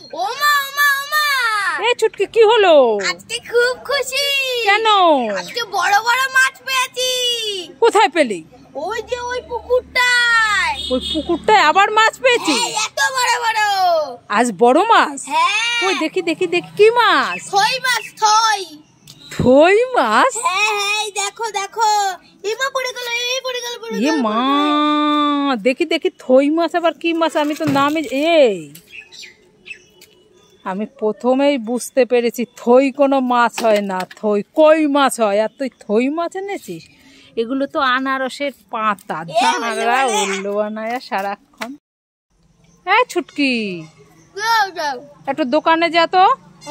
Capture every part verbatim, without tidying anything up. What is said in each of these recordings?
ওমা ওমা ওমা এ ছুটকি কি হলো? আজকে খুব খুশি। কেন? আজকে বড় বড় মাছ পেয়েছি। কোথায় পেলি? ওই যে ওই পুকুরটায়। ওই পুকুরটায় আবার মাছ পেয়েছি? হ্যাঁ, এত বড় বড়। আজ বড় মাছ? হ্যাঁ। ওই দেখি দেখি দেখি কি মাছ? থই মাছ, থই। থই মাছ? হ্যাঁ হ্যাঁ, দেখো দেখো। এমা পড়ে গেল, এই পড়ে গেল, পড়ে গেল। এ মা, দেখি দেখি থই মাছ আবার কি মাছ? আমি তো নামে এই আমি প্রথমেই বুঝতে পেরেছি থই কোনো মাছ হয় না, থই কই মাছ হয়। আর তুই থই মাছ এনেছিস? এগুলো তো আনারসের পাতা, দানারা উল্লো বানায় সারাক্ষণ। হ্যাঁ ছুটকি, একটু দোকানে যা তো।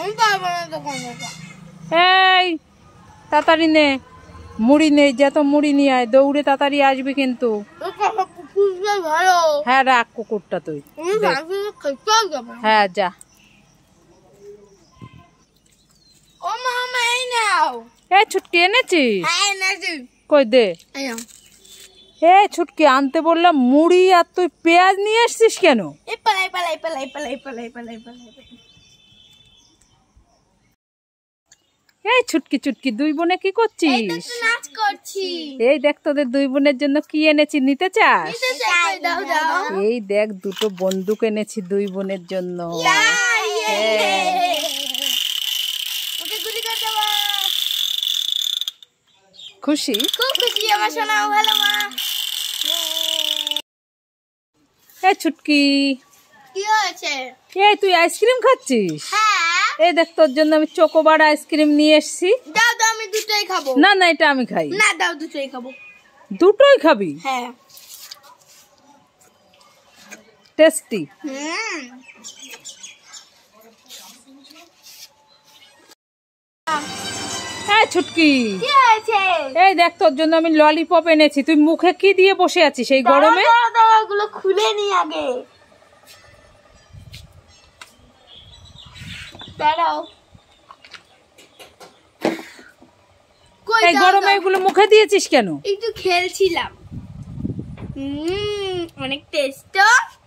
এই তাড়াতাড়ি নে, মুড়ি নেই, যা তো মুড়ি নিয়ে আয়, দৌড়ে তাড়াতাড়ি আসবি কিন্তু। হ্যাঁ রাখ কুকুরটা তুই। হ্যাঁ যা। এ ছুটকি এনেছিস? কই দে। এ ছুটকি, আনতে বললাম মুড়ি, আর তুই পেঁয়াজ নিয়ে এসছিস কেন? এই ছুটকি ছুটকি, দুই বোনে কি করছিস? এই দেখ তোদের দুই বোনের জন্য কি এনেছি, নিতে চাস? এই দেখ দুটো বন্দুক এনেছি দুই বোনের জন্য। খুশি? খুব খুশি আমার সোনা, ভালো মা। এ ছুটকি, কি হয়েছে? এই তুই আইসক্রিম খাচ্ছিস? হ্যাঁ। এই দেখ তোর জন্য আমি চকোবার আইসক্রিম নিয়ে এসেছি। দাও দাও, আমি দুটোই খাবো। না না, এটা আমি খাই। না দাও, দুটোই খাবো। দুটোই খাবি? হ্যাঁ। টেস্টি। হুম। এই ছুটকি, কি হয়েছে? এই দেখ তোর জন্য আমি ললিপপ এনেছি। তুই মুখে কি দিয়ে বসে আছিস এই গরমে? দাও দাও, এগুলো খুলে নি আগে। দাঁড়াও। এই গরমে এগুলো মুখে দিয়েছিস কেন? একটু খেলছিলাম। হুম, অনেক টেস্ট।